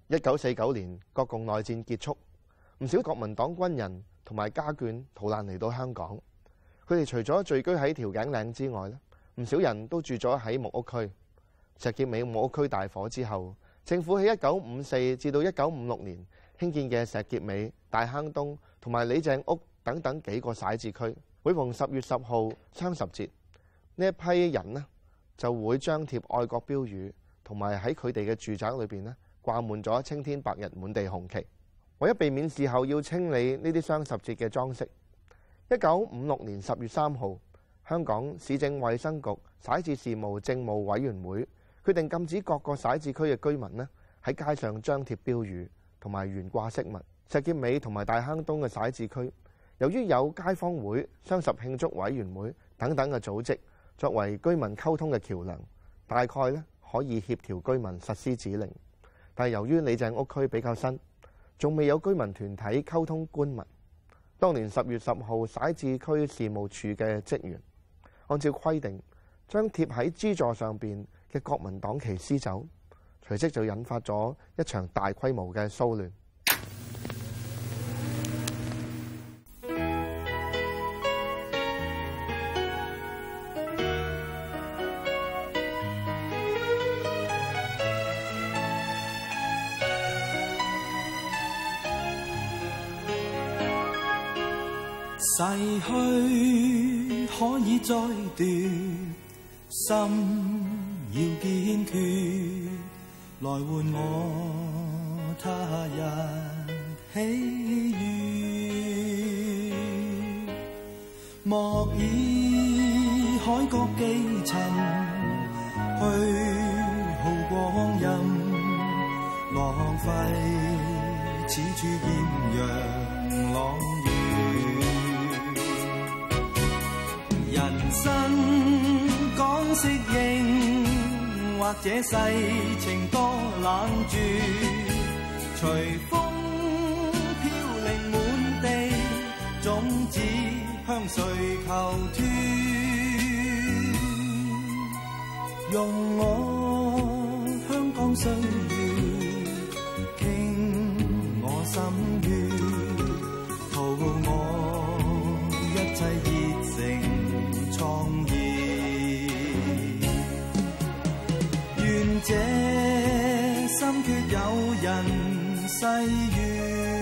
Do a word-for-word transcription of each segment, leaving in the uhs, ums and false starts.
一九四九年國共內戰結束，唔少國民黨軍人同埋家眷逃難嚟到香港。佢哋除咗聚居喺調景嶺之外咧，唔少人都住咗喺木屋區。石硤尾木屋區大火之後，政府喺一九五四至到一九五六年興建嘅石硤尾、大坑東同埋李鄭屋等等幾個徙置區，每逢十月十號雙十節，呢一批人呢就會張貼愛國標語，同埋喺佢哋嘅住宅裏邊呢掛滿咗青天白日滿地紅旗。為咗避免事後要清理呢啲雙十節嘅裝飾，一九五六年十月三號，香港市政衛生局徙置事務政務委員會決定禁止各個徙置區嘅居民呢喺街上張貼標語同埋懸掛飾物。石硤尾同埋大坑東嘅徙置區，由於有街坊會、雙十慶祝委員會等等嘅組織作為居民溝通嘅橋梁，大概呢可以協調居民實施指令。但係由於李鄭屋區比較新，仲未有居民團體溝通官文。當年十月十號，徙置區事務處嘅職員按照規定將貼喺支座上邊嘅國民黨旗撕走，隨即就引發咗一場大規模嘅騷亂。 逝去可以再斷，心要堅決，來換我他日喜悅。莫以海角寄塵，虛耗光陰，浪費此處豔陽朗月。人生講適應，或者世情多冷絕，隨風飄零滿地，種子向誰求脫？用我香港歲月，傾我心血，圖我一切熱誠創意，願這心缺有人細閱。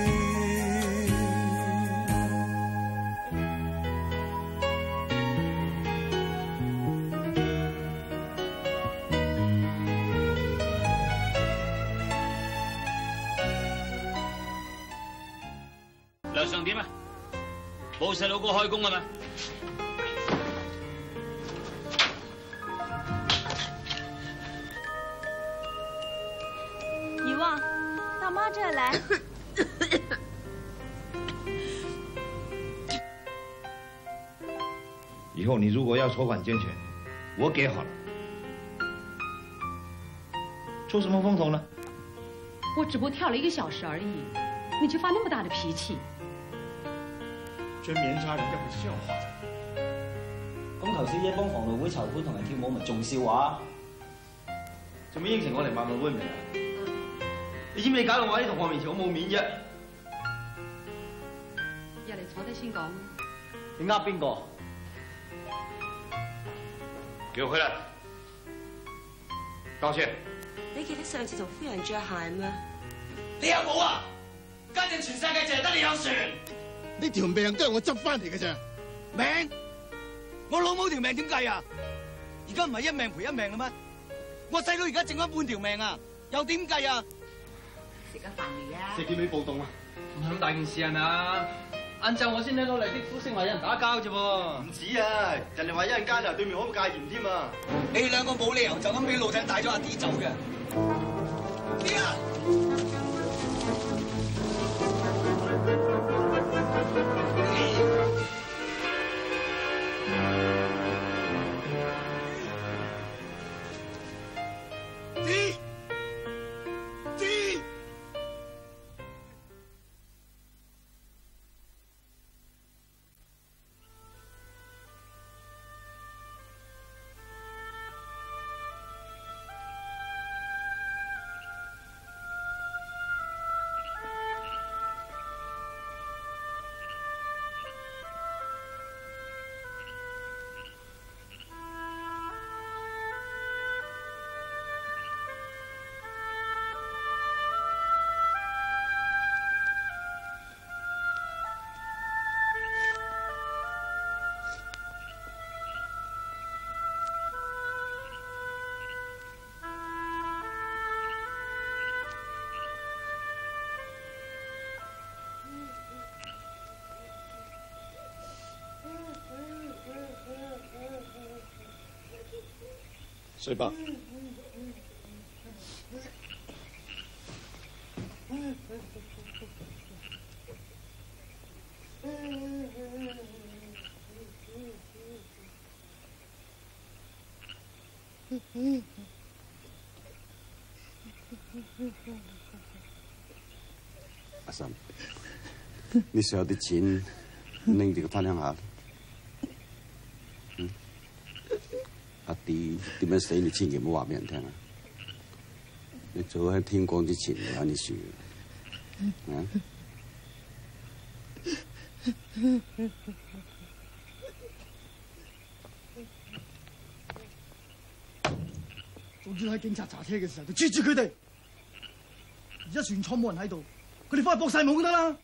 梁上點啊？冇細佬哥開工啊嘛？ 遗忘，到妈这儿来。 以后你如果要筹款捐钱，我给好了。出什么风头呢？ 我只不过跳了一个小时而已，你就发那么大的脾气？ 捐棉紗，人家會笑話的。 咁頭先一幫防盜會籌款同人跳舞，咪仲笑話？ 做咩應承我嚟萬道會唔嚟啊？你知唔知你搞到我喺同學面前好冇面啫？ 入嚟坐低先講。 你呃邊個？ 給我回來！道歉。 你記得上次同夫人着鞋咩？ 你有冇啊？家陣全世界淨係得你有船。 呢條命都係我執翻嚟嘅啫， 命？我老母條命點計啊？而家唔係一命賠一命啦咩？我細佬而家剩翻半條命啊，又點計啊？ 食咗飯未啊？ 石硤尾暴動啊！唔係咁大件事係咪啊？晏晝我先聽到嚟啲呼聲話有人打交啫噃。唔止啊，人哋話一陣間啊對面開戒嚴添啊！你兩個冇理由就咁俾老仔帶咗阿 D 走嘅。D 啊！ 睡吧。 阿嬸，你想有啲錢拎住佢翻鄉下。嗯，阿弟點樣死，你千祈唔好話俾人聽啊！你最好喺天光之前攞啲樹。啊！ 早知喺警察查車嘅時候就捉住佢哋。而家船廠冇人喺度，佢哋翻去搏晒懵得啦。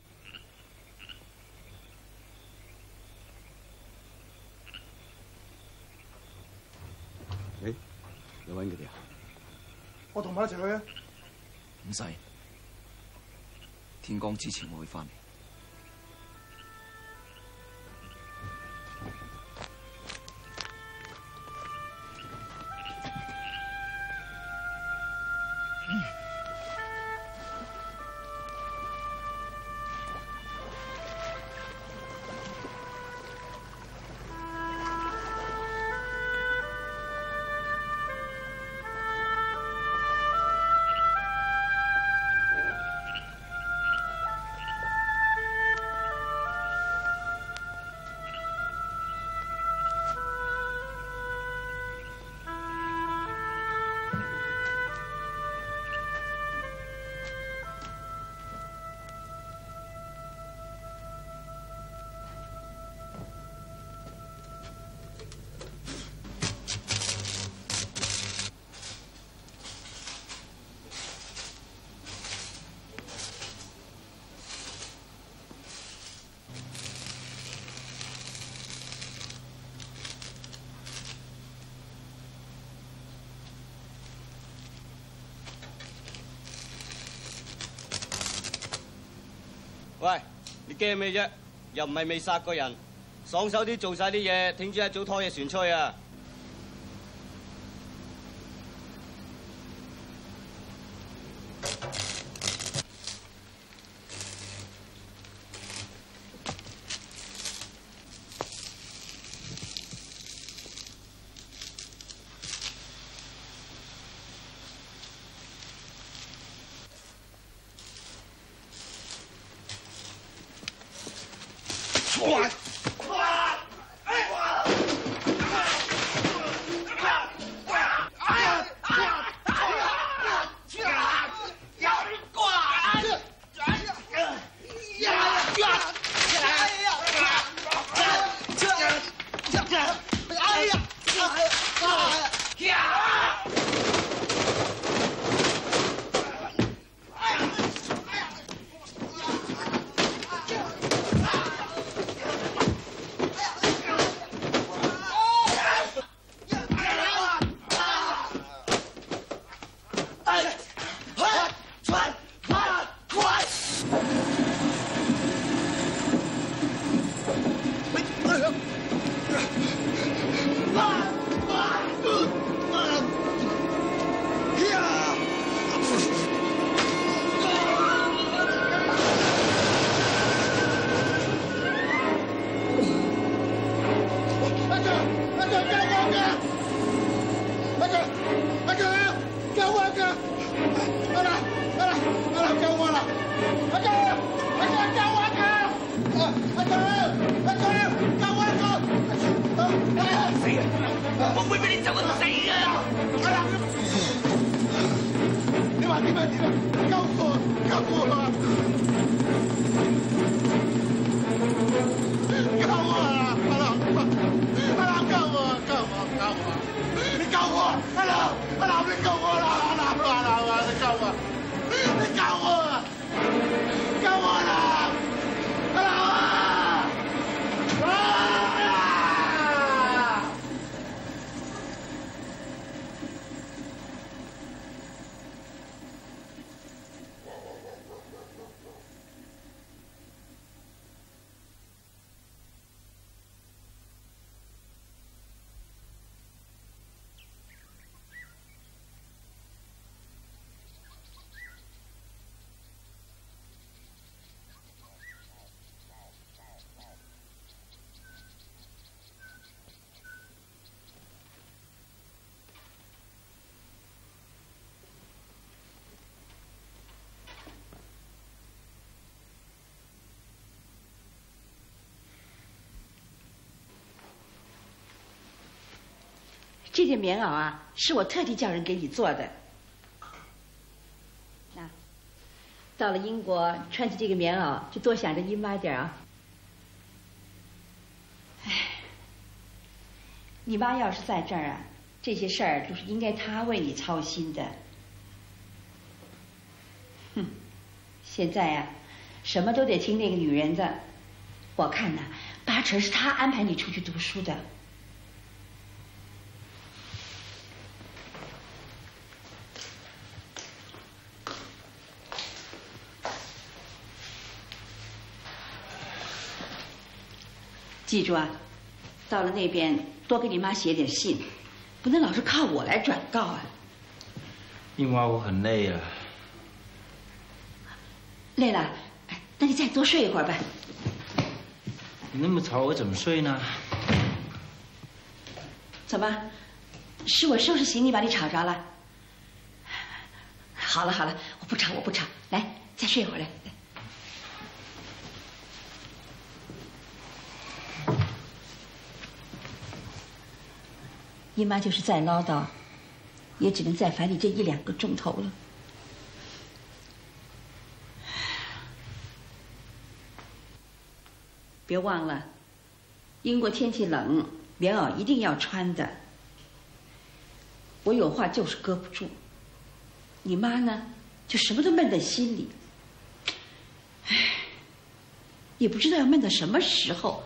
誒，你揾佢哋啊？ 我同埋一齊去啊！ 唔使，天光之前我會翻嚟。 喂，你驚咩啫？又唔係未殺過人，爽手啲做晒啲嘢，聽朝一早拖嘢船出去啊！ 这件棉袄啊，是我特地叫人给你做的。那到了英国，穿起这个棉袄就多想着姨妈点啊。哎，你妈要是在这儿啊，这些事儿都是应该她为你操心的。哼，现在呀、啊，什么都得听那个女人的。我看呐，八成是她安排你出去读书的。记住啊，到了那边多给你妈写点信，不能老是靠我来转告啊。 姨妈，我很累了。 累了，那你再多睡一会儿吧。 你那么吵，我怎么睡呢？ 怎么，是我收拾行李把你吵着了？好了好了，我不吵我不吵，来，再睡一会儿来。姨妈就是再唠叨，也只能再烦你这一两个钟头了。别忘了，英国天气冷，棉袄一定要穿的。我有话就是搁不住，你妈呢，就什么都闷在心里。唉，也不知道要闷到什么时候。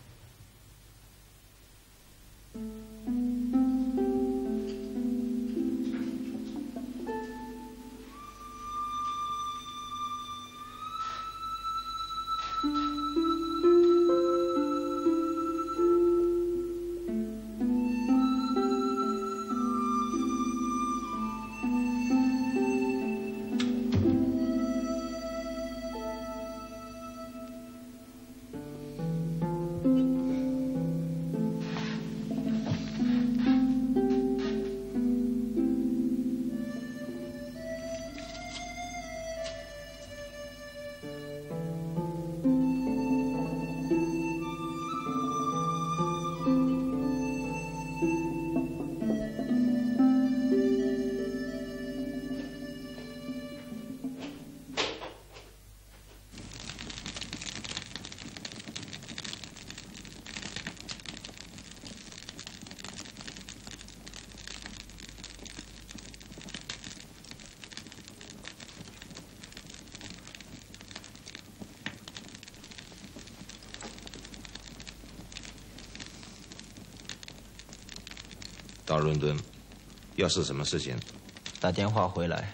到伦敦，要是什么事情， 打电话回来。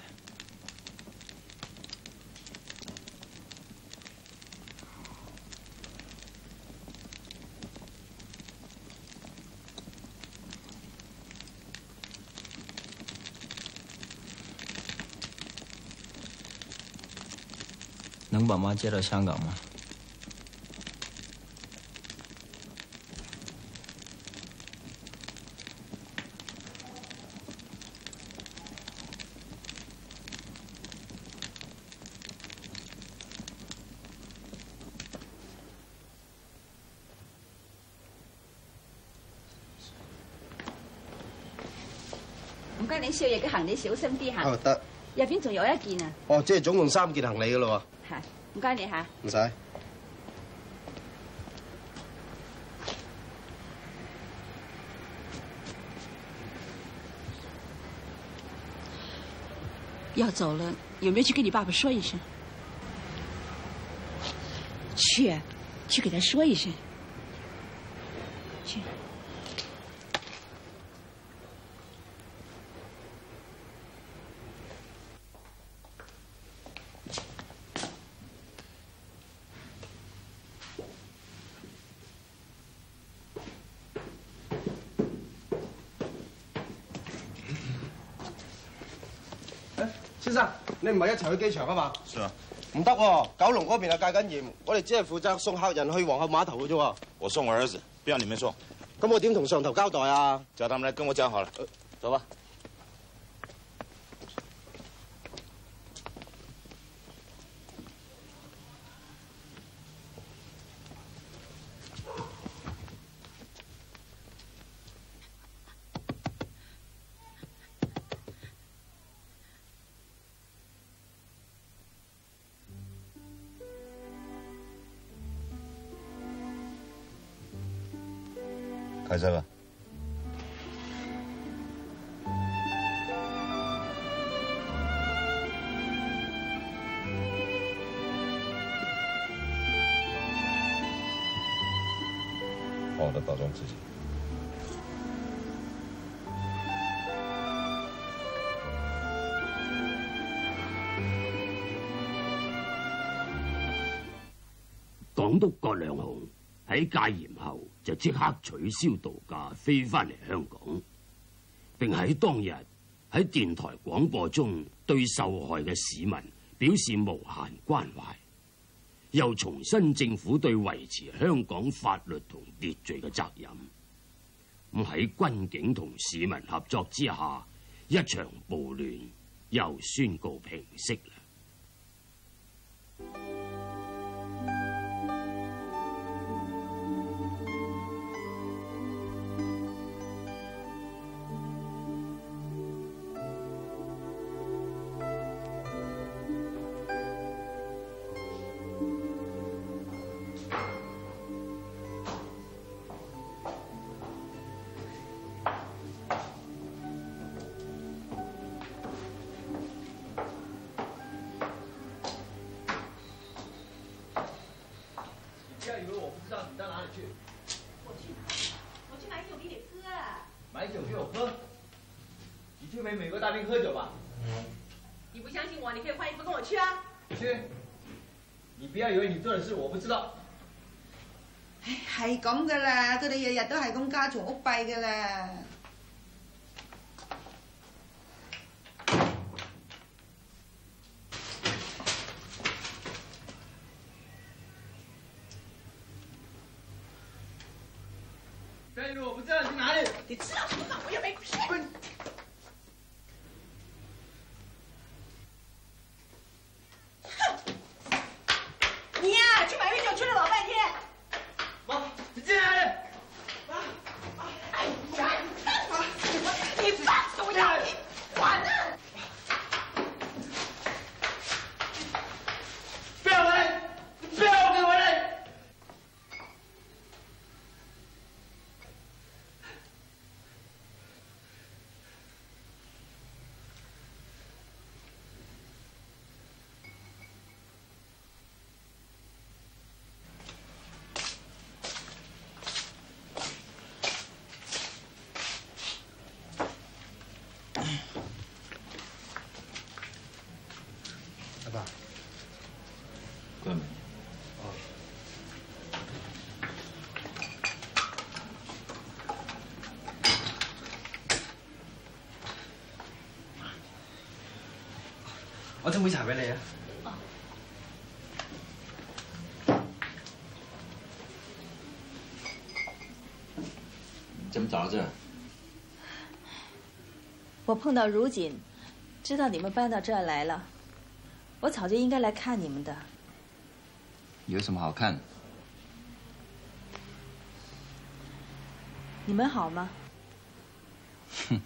能把妈接到香港吗？ 唔該，你少爺嘅行李小心啲嚇。 哦，得。 入邊仲有一件啊。 哦，即係總共三件行李噶咯喎。係，唔該你嚇。 唔使。 要走了，有沒有去跟你爸爸說一聲？去，去給他說一聲。去。 先生，你唔係一齊去機場啊嘛？ 是啊。 唔得喎，九龍嗰邊係戒緊嚴，我哋只係負責送客人去皇后碼頭嘅啫喎。 我送我兒子，不要你們送。 咁我點同上頭交代啊？ 叫他們來跟我講好了。 呃、走吧。 开车吧。好好的保重自己。 港督葛量洪喺戒嚴後就即刻取消度假，飛返嚟香港，並喺當日喺電台廣播中對受害嘅市民表示無限關懷，又重申政府對維持香港法律同秩序嘅責任。咁喺軍警同市民合作之下，一場暴亂又宣告平息啦。 回美国大兵喝酒吧？ 你不相信我，你可以换衣服跟我去啊。 去。你不要以為你做的事我不知道。 唉，係咁噶啦，佢哋日日都係咁家嘈屋閉噶啦。 但是我不知道你去哪里。 你知道什么嘛？我又没骗你。你呀，去买杯酒，吹了老半天。 妈，你进来！ 妈，哎呀，你放手呀！你管呢？ 不要回来！你不要给我回来！ 阿爸，關門。哦。 我斟杯茶俾你啊。 怎麼找到這？ 我碰到如锦，知道你們搬到這兒來了，我早就應該來看你們的。 有什麼好看？ 你們好嗎？ 哼。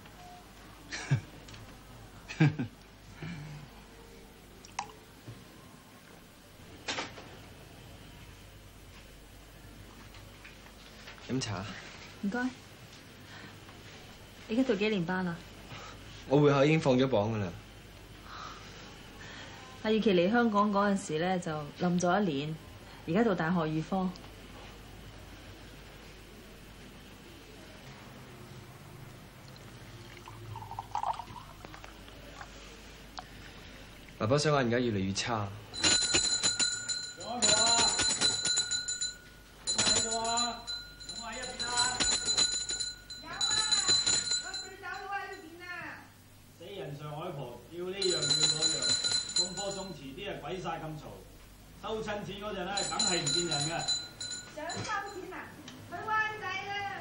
飲茶。 唔該。你而家讀幾年班啦？ 我會考已經放咗榜噶啦。 阿月琪嚟香港嗰陣時咧就冧咗一年，而家讀大學預科。 爸爸想話而家越嚟越差。 收親錢嗰陣咧，梗係唔見人嘅。 想收錢啊？去灣仔啦！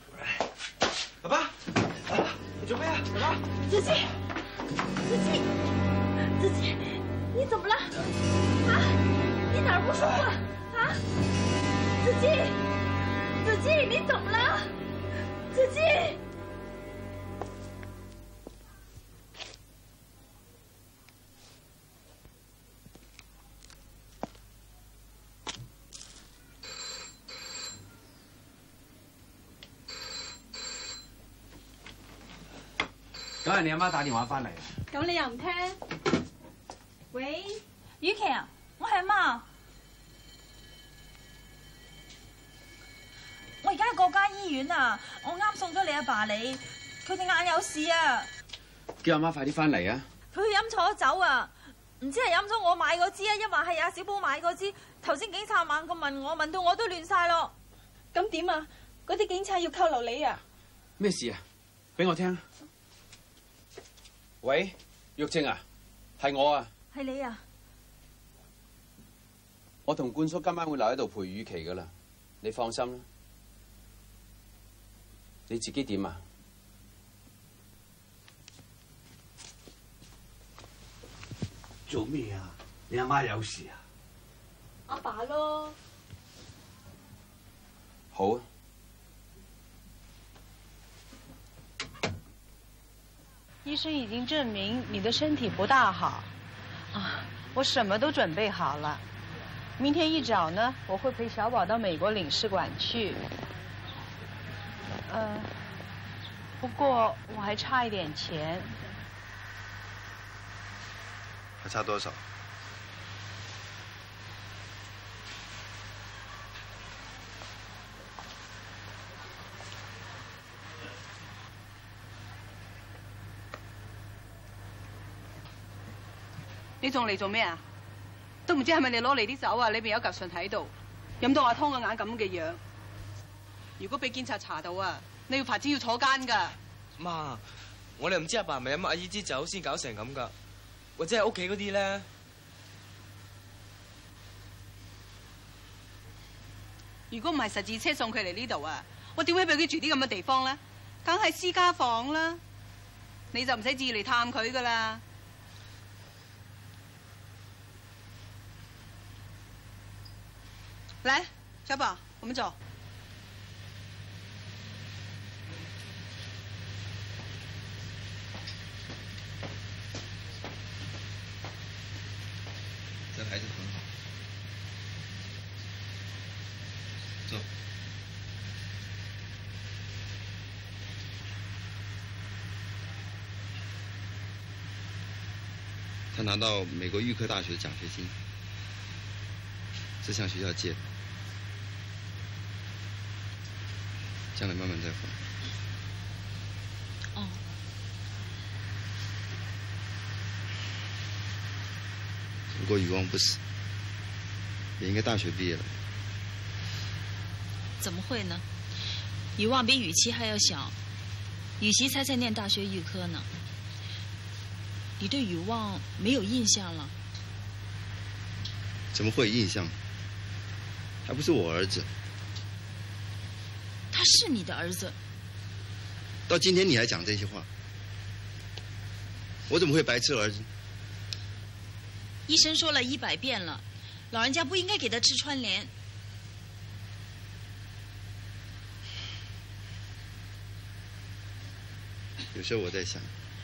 爸爸，爸爸，你做咩啊？爸爸， 子琪，子琪。 了？啊？你哪儿不舒服啊？啊？子季，子季，你怎么了？子季。 梗係你阿媽打電話翻嚟。 咁你又唔聽？喂，雨琪啊，我係阿媽。我而家喺國家醫院啊，我啱送咗你阿爸你，佢隻眼有事啊。 叫阿媽快啲翻嚟啊！ 佢飲錯酒啊，唔知係飲咗我買嗰支啊，一話係阿小寶買嗰支。頭先警察猛咁問我，問到我都亂晒咯。咁點啊？嗰啲警察要扣留你啊？ 咩事啊？俾我聽。 喂，玉靜啊，係我啊， 係你啊！ 我同冠叔今晚會留喺度陪雨琪噶啦，你放心啦。你自己點啊？ 做咩啊？你阿媽有事啊？ 阿爸咯。 好啊。 醫生已經證明你的身體不大好，啊，我什麼都準備好了。明天一早呢，我會陪小寶到美國領事館去。呃，不過我還差一點錢。 還差多少？ 你仲嚟做咩啊？都唔知係咪你攞嚟啲酒啊？裏邊有嚿信喺度，飲到阿湯個眼咁嘅樣。如果俾警察查到啊，你要罰錢要坐監㗎。 媽，我哋唔知阿爸係咪飲阿姨支酒先搞成咁㗎，或者係屋企嗰啲咧。 如果唔係實字車送佢嚟呢度啊，我點會俾佢住啲咁嘅地方咧？梗係私家房啦，你就唔使自己嚟探佢㗎啦。 來，小寶，我們走。 這孩子很好，走。他拿到美國預科大學的獎學金，是向學校借的。 將來慢慢再還。 哦。 如果雨旺不死，也應該大學畢業了。 怎麼會呢？雨旺比雨琦還要小，雨琦才在念大學預科呢。你對雨旺沒有印象了？ 怎麼會有印象？還不是我兒子。 他是你的兒子， 到今天你還講這些話，我怎麼會白吃兒子？ 醫生說了一百遍了，老人家不應該給他吃川蓮。 有時候我在想，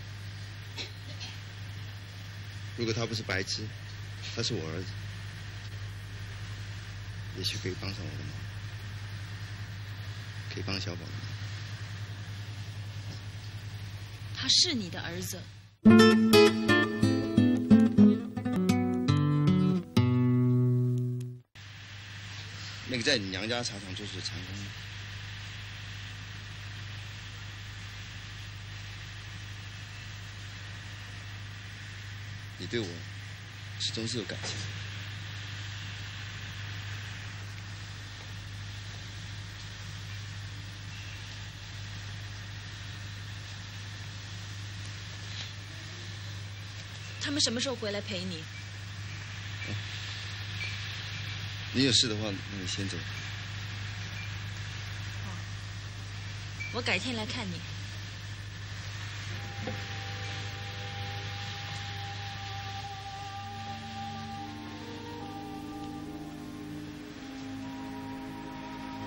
如果他不是白痴，他是我兒子，也許可以幫上我的忙。 可以幫小寶的。 他是你的兒子。 那個在你娘家茶廠做事的長工，你對我始終是有感情。 他們什麼時候回來陪你？ 哦、你有事的話，那你先走。 好，我改天來看你。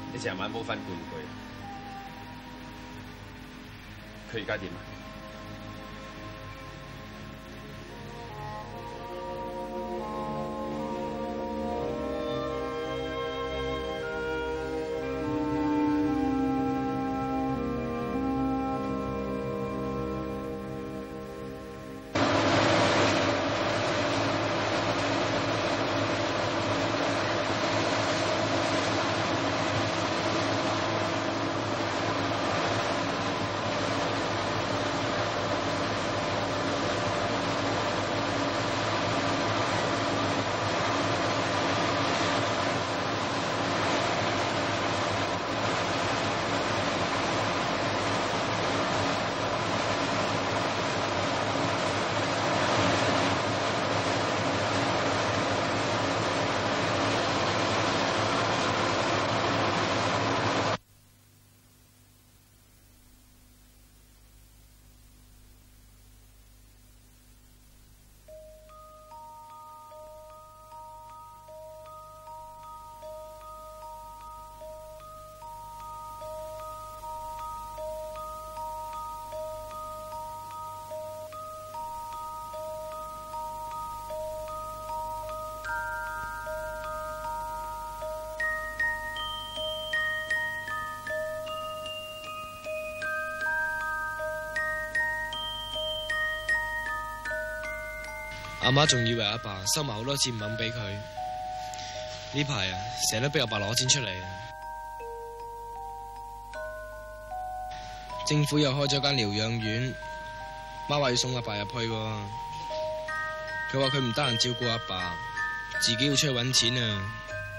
你成晚冇瞓攰唔攰？佢而家點啊？ 阿媽仲以為阿爸收埋好多錢唔肯俾佢，呢排啊成日都逼阿爸攞錢出嚟。政府又開咗間療養院，媽話要送阿爸入去喎。佢話佢唔得閒照顧阿爸，自己要出去搵錢啊。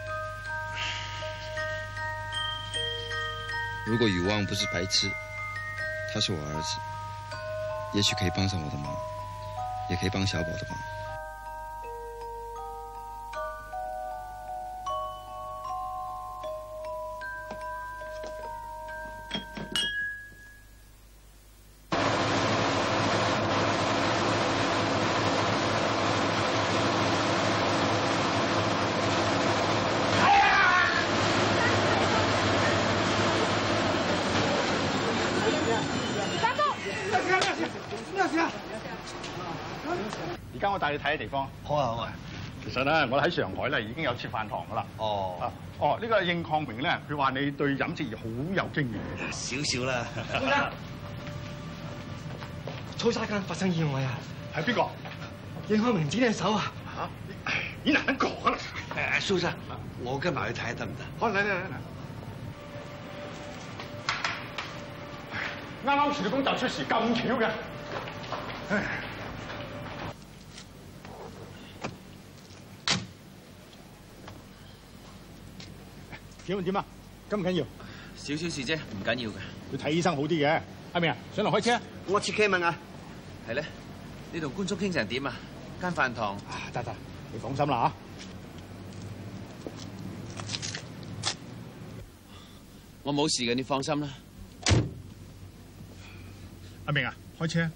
如果宇旺不是白痴，他是我兒子，也許可以幫上我的忙，也可以幫小寶的忙。 而家我帶你睇嘅地方。 好啊，好啊。 其實咧，我喺上海咧已經有設飯堂噶啦。 哦。 啊，哦，呢、這個應抗明咧，佢話你對飲食業好有經驗。 少少啦。 粗沙間發生意外啊！ 係邊個？ 應抗明剪你手啊！ 嚇！你難講啦。 誒，蘇生，我跟埋去睇得唔得？ 好，嚟嚟嚟嚟。啱啱處理工就出事，咁巧嘅。唉。點啊點啊，緊唔緊要？ 少少事啫，唔緊要嘅。 要睇醫生好啲嘅。阿明啊，上嚟開車。 我切 K 問啊。係咧，你同官叔傾成點啊？間飯堂。 得得，你放心啦嚇。 我冇事嘅，你放心啦。 阿明啊，開車。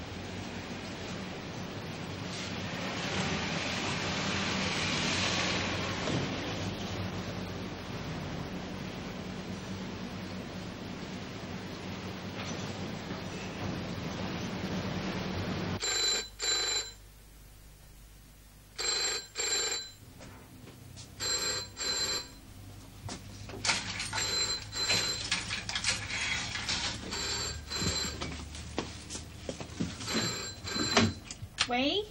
喂，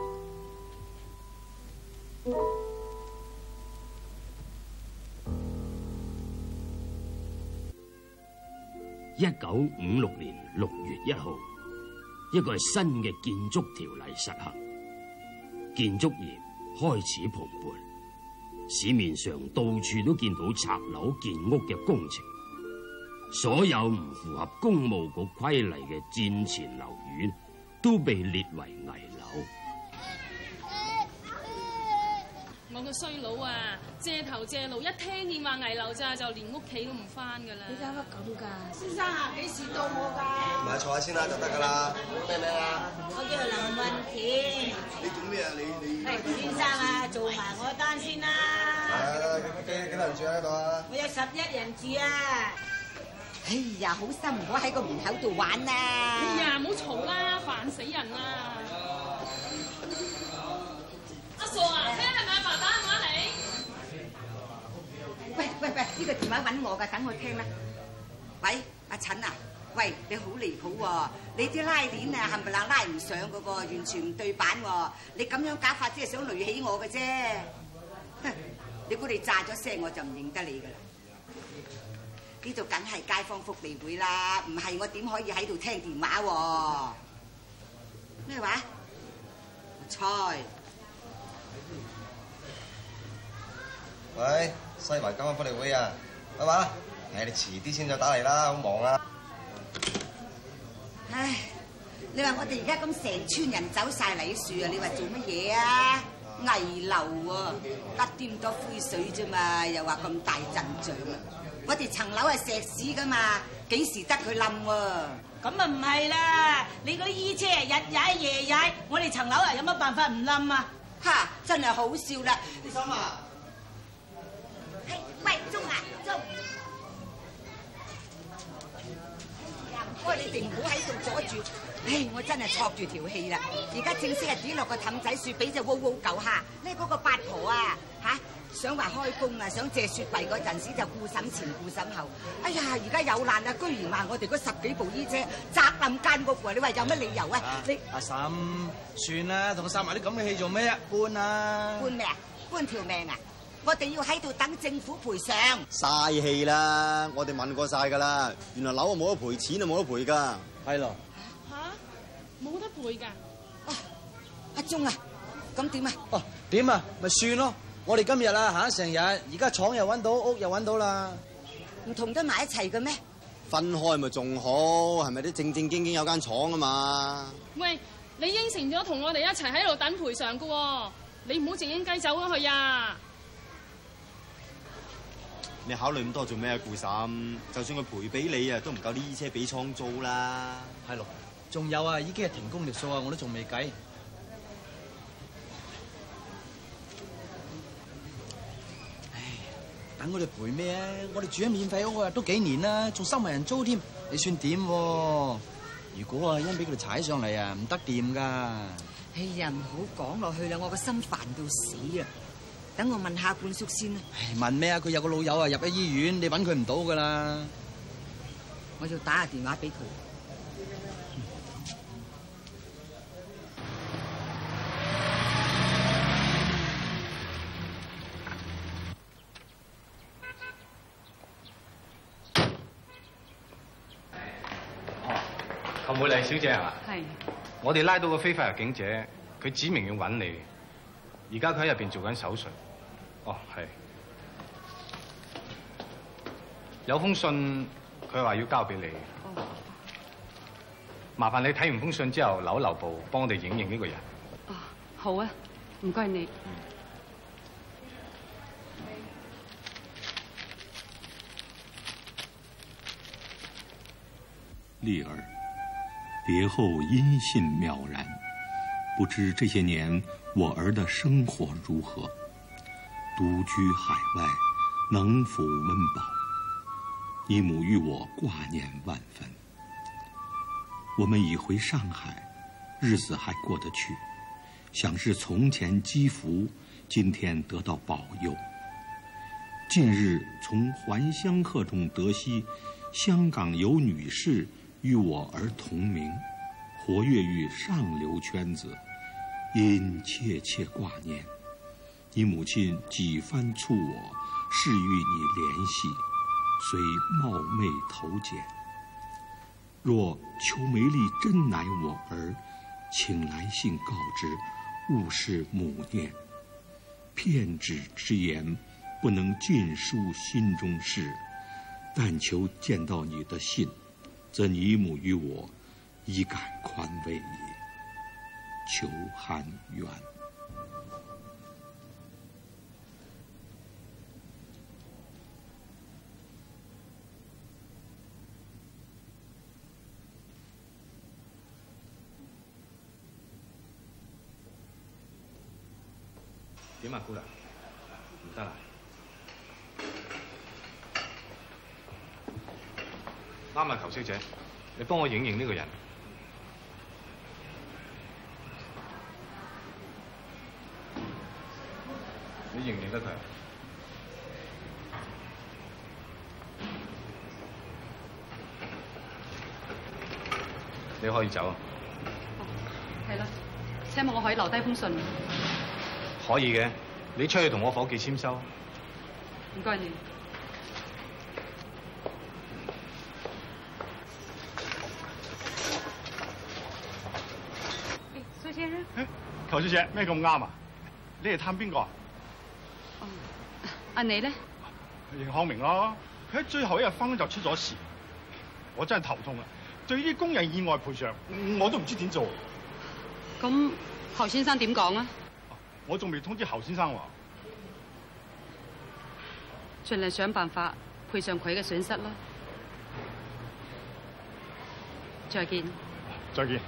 一九五六年六月一號，一個係新嘅建築條例實行，建築業開始蓬勃，市面上到處都見到拆樓建屋嘅工程，所有唔符合工務局規例嘅戰前樓宇都被列為危樓。 我個衰佬啊，借頭借路，一聽見話危樓咋，就連屋企都唔翻噶啦。 你搞乜咁㗎？先生啊，幾時到我㗎？ 唔係坐下先啦，就得㗎啦。咩名啊？ 我叫林運田。 你做咩啊？你你。 先生啊，做埋我單先啦。 幾幾多人住喺呢度啊？ 我有十一人住啊！哎呀，好心唔好喺個門口度玩啊！ 哎呀，唔好嘈啦，煩死人啦！阿傻啊，聽係咪阿爸打電話嚟？ 喂喂喂，呢個電話揾我㗎，等我聽啦。喂，阿陳啊，喂，你好離譜喎！你啲拉鏈啊，冚唪唥拉唔上嗰個，完全唔對版喎！你咁樣搞法，只係想累起我嘅啫。哼！你估你炸咗聲，我就唔認得你㗎啦。呢度梗係街坊福利會啦，唔係我點可以喺度聽電話喎？咩話？菜。 喂，西環街坊福利會啊，係嘛？誒，你遲啲先再打嚟啦，好忙啊！ 唉，你話我哋而家咁成村人走晒禮樹啊，你話做乜嘢啊？危樓喎，得掂多灰水啫嘛，又話咁大陣仗啊！我哋層樓係石屎噶嘛，幾時得佢冧喎？咁啊唔係啦，你嗰啲衣車啊日踩夜踩，我哋層樓啊有乜辦法唔冧啊？嚇，真係好笑啦！ 啲心啊！ 係，喂，鐘啊，鐘！唔該，你哋唔好喺度阻住。唉，我真係錯住條氣啦！而家正式係指落個氹仔樹俾隻烏烏狗蝦，呢嗰個八婆啊嚇！想話開工啊，想借雪櫃嗰陣時就顧審前顧審後。哎呀，而家有難啊，居然話我哋嗰十幾部衣車砸冧間屋喎！你話有乜理由啊？你阿嬸，算啦，同我嘥埋啲咁嘅氣做咩啊？搬啊！ 搬咩啊？搬條命啊！我哋要喺度等政府賠償。 嘥氣啦！我哋問過晒㗎啦，原來樓啊冇得賠，錢啊冇得賠㗎。 係咯。 嚇？冇得賠㗎？ 啊，阿鐘啊，咁點啊？ 哦，點啊？咪算咯。我哋今日啊行咗成日，而家廠又揾到，屋又揾到啦， 唔同得埋一齊嘅咩？ 分開咪仲好，係咪啲正正經經有間廠啊嘛？ 喂，你應承咗同我哋一齊喺度等賠償㗎喎，你唔好靜應雞走咗去啊！ 你考慮咁多做咩啊，顧嬸？就算佢賠俾你啊，都唔夠啲衣車俾倉租啦。 係咯，仲有啊，已經係停工條數啊，我都仲未計。等我哋賠咩啊？我哋住喺免費屋啊，都幾年啦，仲收埋人租添，你算點？如果啊，因俾佢哋踩上嚟啊，唔得掂噶。 哎呀，唔好講落去啦，我個心煩到死啊！等我問下冠叔先啦。 問咩啊？佢有個老友啊，入咗醫院，你揾佢唔到噶啦。 我要打下電話俾佢。 後妹麗小姐係嘛？ 係。 我哋拉到個非法入境者，佢指明要揾你，而家佢喺入邊做緊手術。哦，係。有封信，佢話要交俾你。 哦。 麻煩你睇完封信之後，留一留步，幫我哋影影呢個人。 哦，好啊，唔該你。 嗯。 麗兒。別後音信渺然，不知這些年我兒的生活如何，獨居海外，能否溫飽？姨母與我掛念萬分。我們已回上海，日子還過得去，想是從前積福，今天得到保佑。近日從還鄉客中得悉，香港有女士與我兒同名，活躍於上流圈子，因切切掛念，你母親幾番促我，示與你聯繫，遂冒昧投簡。若邱梅麗真乃我兒，請來信告知，勿視母念。騙紙之言，不能盡述心中事，但求見到你的信，則你母與我已感寬慰矣，求含冤。 點啊，姑娘？唔得啦， 啱啦，求小姐，你幫我影認呢個人。你認唔認得佢？你可以走啊。 係啦，請問我可以留低封信？ 可以嘅，你出去同我伙計簽收。 唔該你。蘇先生， 誒，求小姐咩咁啱啊？你係探邊個啊？ 哦，阿你咧？ 邢康明咯，佢喺最後一日翻工就出咗事，我真係頭痛啊！對於啲工人意外賠償，我都唔知點做。 咁侯先生點講啊？ 我仲未通知侯先生喎。 盡量想辦法賠償佢嘅損失啦。再見。 再見。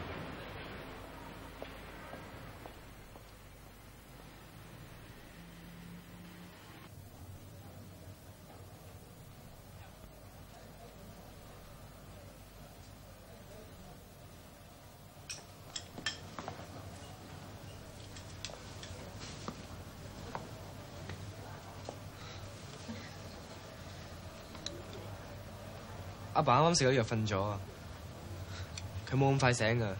阿爸啱啱食咗藥瞓咗啊，佢冇咁快醒噶。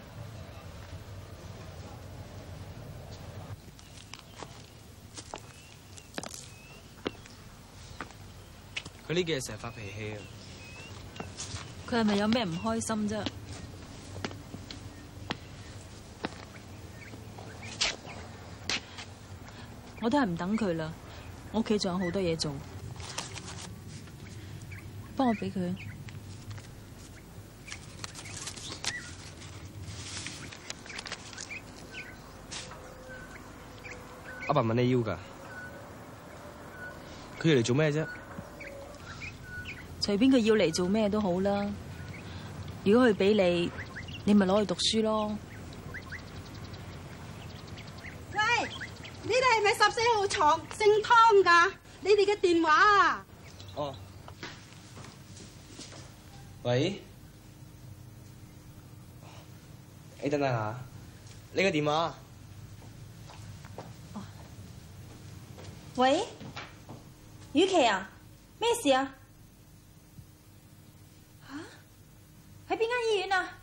佢呢幾日成日發脾氣啊！ 佢係咪有咩唔開心啫？我都係唔等佢啦，我屋企仲有好多嘢做，幫我俾佢。 阿爸問你要㗎，佢要嚟做咩啫？ 隨便佢要嚟做咩都好啦。如果佢俾你，你咪攞去讀書咯。 喂，你哋係咪十四號床姓湯㗎？你哋嘅電話啊？ 哦。喂？你等等下，你個電話。 喂，雨琪啊，咩事啊？吓？喺邊間醫院啊？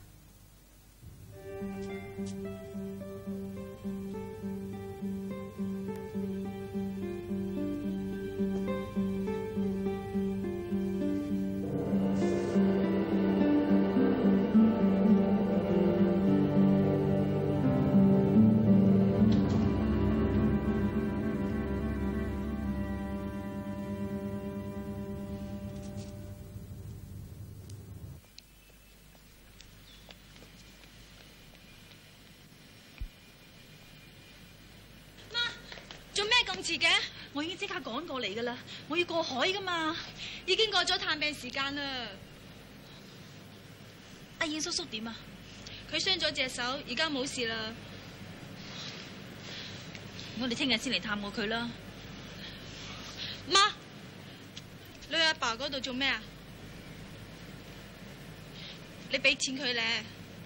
遲嘅，我已經即刻趕過嚟噶啦，我要過海噶嘛，已經過咗探病時間啦。阿燕叔叔點啊？佢傷咗隻手，而家冇事啦。我哋聽日先嚟探過佢啦。媽，你去阿爸嗰度做咩啊？你俾錢佢咧。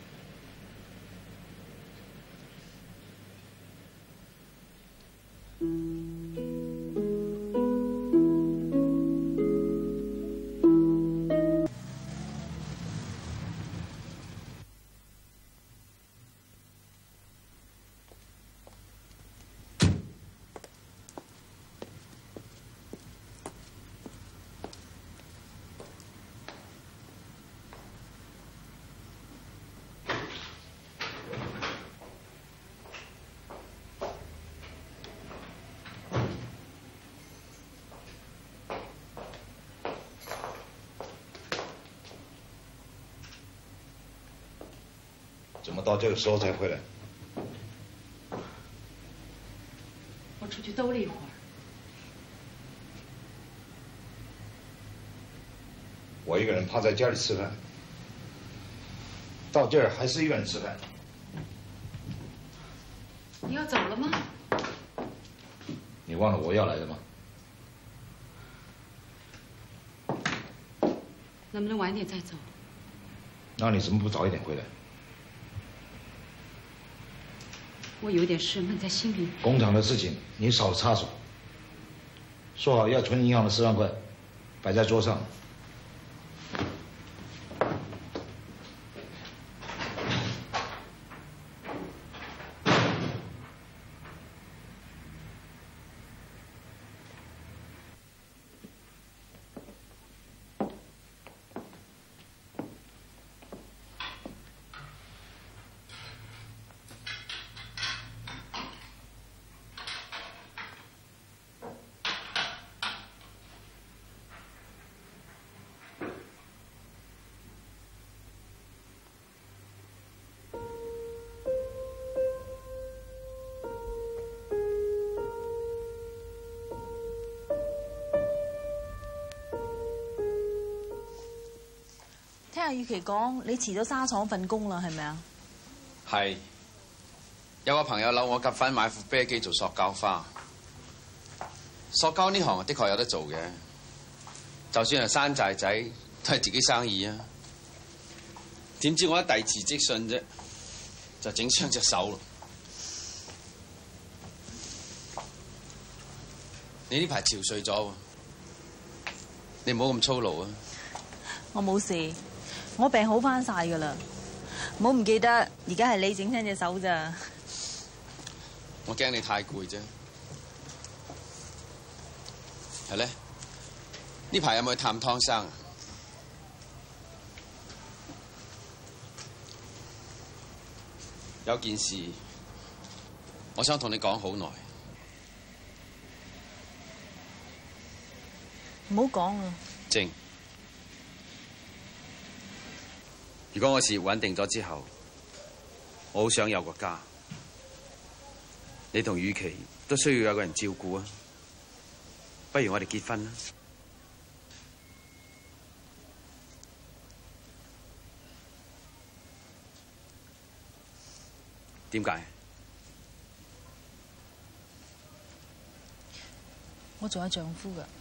怎么到这个时候才回来？ 我出去兜了一会儿。 我一个人趴在家里吃饭，到这儿还是一个人吃饭。 你要走了吗？ 你忘了我要来的吗？ 能不能晚一点再走？ 那你怎么不早一点回来？ 我有点事闷在心里。 工厂的事情你少插手。说好要存银行的十万块，摆在桌上。 聽阿雨琪講，你辭咗沙廠份工啦，係咪啊？ 係，有個朋友扭我夾份買副啤機做塑膠花。塑膠呢行的確有得做嘅，就算係山寨仔都係自己生意啊。點知我一遞辭職信啫，就整傷隻手咯。你呢排憔悴咗喎，你唔好咁粗魯啊！ 我冇事。我病好翻晒噶啦，唔好唔記得，而家係你整親隻手咋。 我驚你太攰啫。係咧，呢排有冇去探湯生啊？有件事，我想同你講好耐。 唔好講啊！ 靜。如果我事業穩定咗之後，我好想有個家。你同雨琪都需要有個人照顧啊，不如我哋結婚啦。點解？ 我仲有丈夫㗎。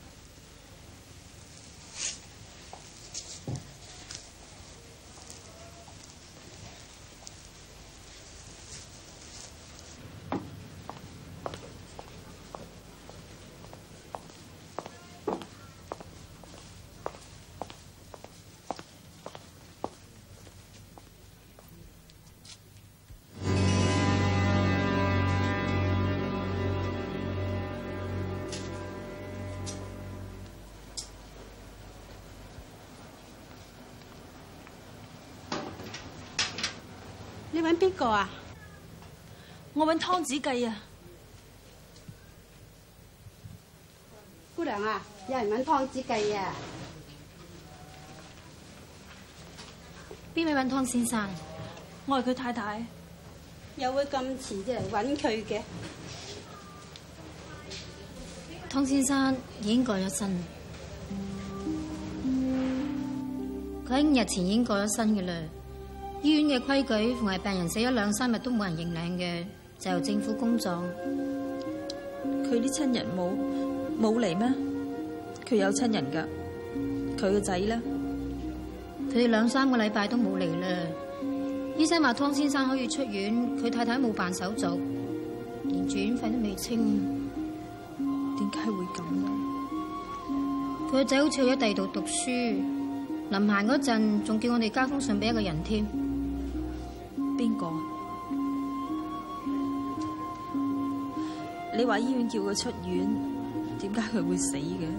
你揾邊個啊？ 我揾湯子繼啊！ 姑娘啊，有人揾湯子繼啊！ 邊位揾湯先生？ 我係佢太太。 又會咁遲至嚟揾佢嘅？ 湯先生已經過咗身，佢喺五日前已經過咗身嘅啦。醫院嘅規矩，逢係病人死咗兩三日都冇人認領嘅，就由政府公葬。 佢啲親人冇冇嚟咩？佢有親人㗎，佢個仔咧， 佢哋兩三個禮拜都冇嚟啦。醫生話湯先生可以出院，佢太太冇辦手續，連住院費都未清。 點解會咁啊？ 佢個仔好似去咗第二度讀書，臨行嗰陣仲叫我哋交封信俾一個人添。 邊個？你話醫院叫佢出院，點解佢會死嘅？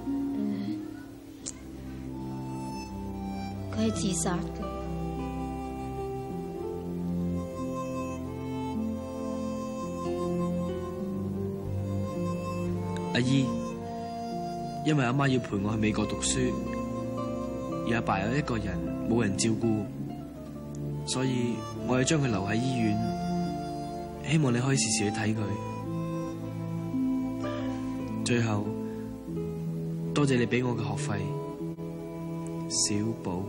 佢係自殺嘅。 阿姨，因為阿媽要陪我去美國讀書，而阿爸有一個人冇人照顧，所以我要將佢留喺醫院，希望你可以時時去睇佢。最後，多謝你俾我嘅學費，小寶。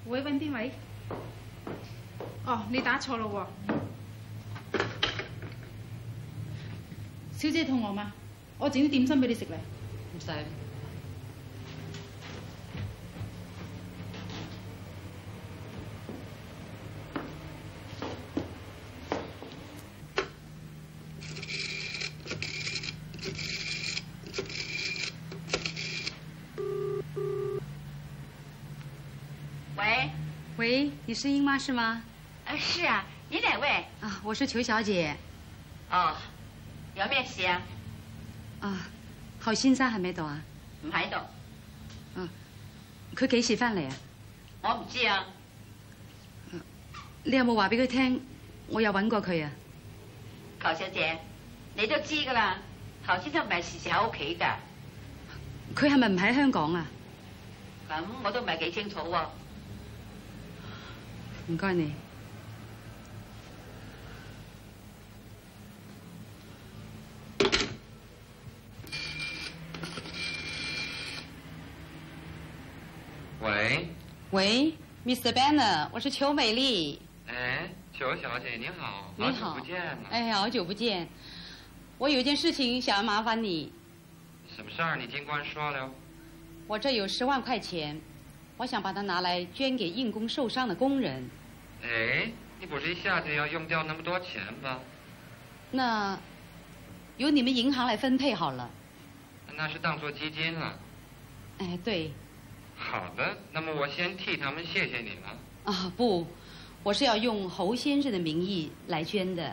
喂，揾邊位？哦，你打錯咯喎。小姐肚餓嘛？我整啲點心俾你食嚟。唔使。 喂， 喂，你是英妈是吗？ 呃，是啊，你哪位？ 啊，我是裘小姐。 哦，有咩事啊？ 啊，侯先生係咪喺度啊？ 唔喺度。 嗯，佢幾時翻嚟啊？ 我唔知啊。 你有冇話俾佢聽？我有揾過佢啊。 侯小姐，你都知噶啦，侯先生唔係時時喺屋企㗎。 佢係咪唔喺香港啊？ 咁我都唔係幾清楚喎。 唔該你。 喂。 喂 ，Mister Banner， 我是裘美丽。 哎，裘小姐你好， 你好， 好久不见了。 哎，好久不见。我有一件事情想要麻烦你。 什么事儿？你尽管说了。 我这有十万块钱，我想把它拿来捐给因公受伤的工人。 哎，你不是一下子要用掉那么多钱吧？ 那由你们银行来分配好了。 那是当做基金了。 哎，对。 好的，那么我先替他们谢谢你了。 啊，不，我是要用侯先生的名义来捐的。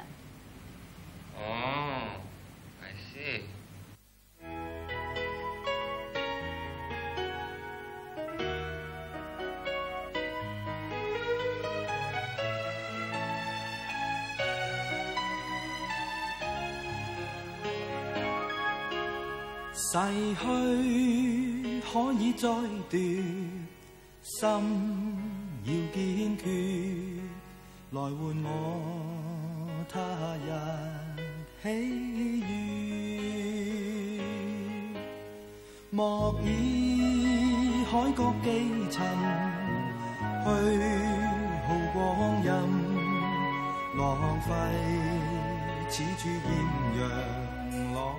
哦 ，I see。 逝去可以再奪，心要堅決，來換我他日喜悅。莫以海角寄塵，虛耗光陰，浪費此處豔陽朗。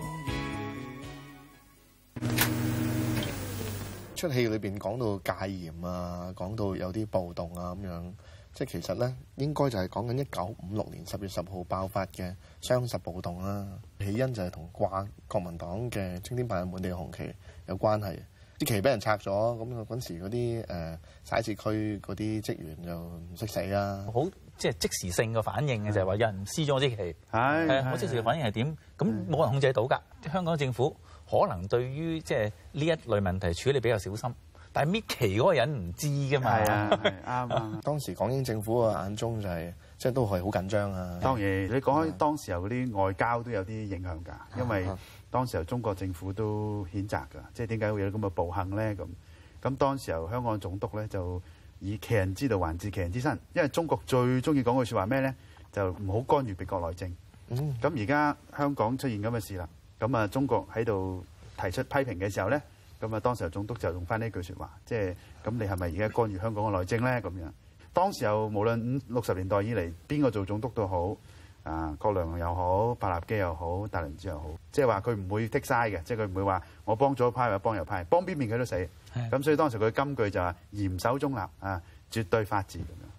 出戲裏邊講到戒嚴啊，講到有啲暴動啊咁樣，即係其實咧應該就係講緊一九五六年十月十號爆發嘅雙十暴動啦。起因就係同掛國民黨嘅青天白日滿地紅旗有關係，啲旗俾人拆咗，咁啊嗰時嗰啲誒徙置區嗰啲職員就唔識死啦。 好即係即時性嘅反應嘅就係話有人撕咗支旗，係係好即時嘅反應係點？咁冇人控制到㗎，香港政府。可能對於即係呢一類問題處理比較小心，但係搣旗嗰個人唔知㗎嘛。係啊，係啱啊。 當時港英政府嘅眼中就係、是、即係都係好緊張啊。 當然，你講開當時候嗰啲外交都有啲影響㗎，因為當時候中國政府都譴責㗎，即係點解會有咁嘅暴行咧？咁咁當時候香港總督咧就以其人之道還治其人之身，因為中國最中意講句説話咩咧？就唔好干預別國內政。咁而家香港出現咁嘅事啦。咁啊，中國喺度提出批評嘅時候咧，咁啊，當時候總督就用翻呢句説話，即係咁你係咪而家干預香港嘅內政咧？咁樣當時候無論五六十年代以嚟邊個做總督都好，啊，郭良又好，百立基又好，戴麟趾又好，即係話佢唔會剔曬嘅，即係佢唔會話我幫左派或者幫右派，幫邊面佢都死。咁所以當時佢金句就話嚴守中立啊，絕對法治咁樣。